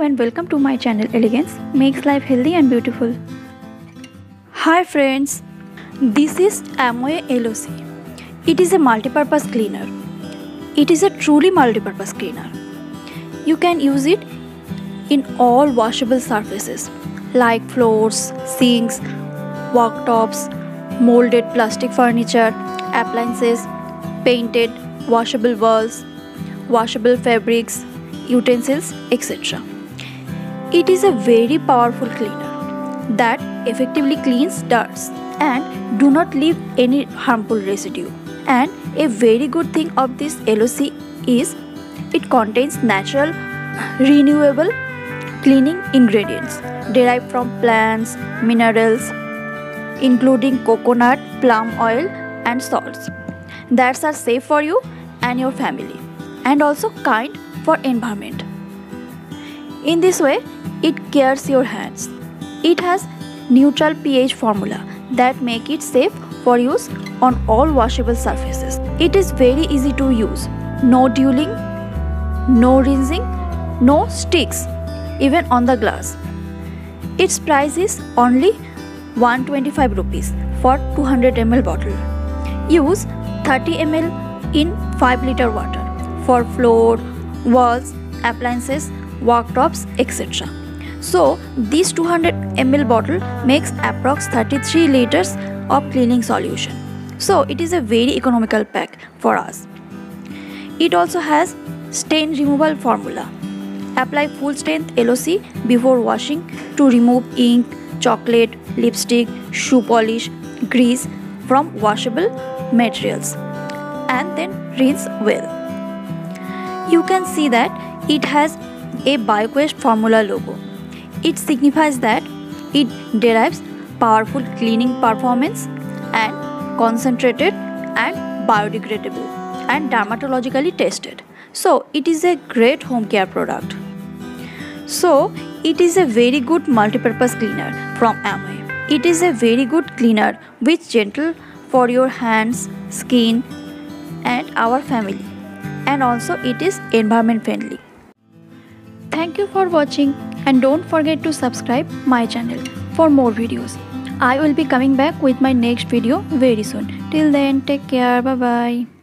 and welcome to my channel. Elegance makes life healthy and beautiful. Hi friends, this is Amway LOC. It is a multi-purpose cleaner. It is a truly multi-purpose cleaner. You can use it in all washable surfaces like floors, sinks, worktops, molded plastic furniture, appliances, painted, washable walls, washable fabrics, utensils, etc. It is a very powerful cleaner that effectively cleans dirt and do not leave any harmful residue. And a very good thing of this LOC is it contains natural, renewable cleaning ingredients derived from plants, minerals, including coconut, palm oil and salts that are safe for you and your family and also kind for environment. In this way, it cares your hands. It has neutral pH formula that make it safe for use on all washable surfaces. It is very easy to use. No dueling, no rinsing, no sticks, even on the glass. Its price is only 125 rupees for 200 ml bottle. Use 30 ml in 5 liter water for floor, walls, appliances, worktops, etc. So this 200 ml bottle makes approx 33 liters of cleaning solution. So it is a very economical pack for us. It also has stain removal formula. Apply full strength LOC before washing to remove ink, chocolate, lipstick, shoe polish, grease from washable materials and then rinse well. You can see that it has a BioQuest formula logo. It signifies that it derives powerful cleaning performance and concentrated and biodegradable and dermatologically tested. So it is a great home care product. So it is a very good multi-purpose cleaner from Amway. It is a very good cleaner which gentle for your hands, skin and our family. And also it is environment friendly. Thank you for watching and don't forget to subscribe my channel for more videos. I will be coming back with my next video very soon. Till then, take care. Bye bye.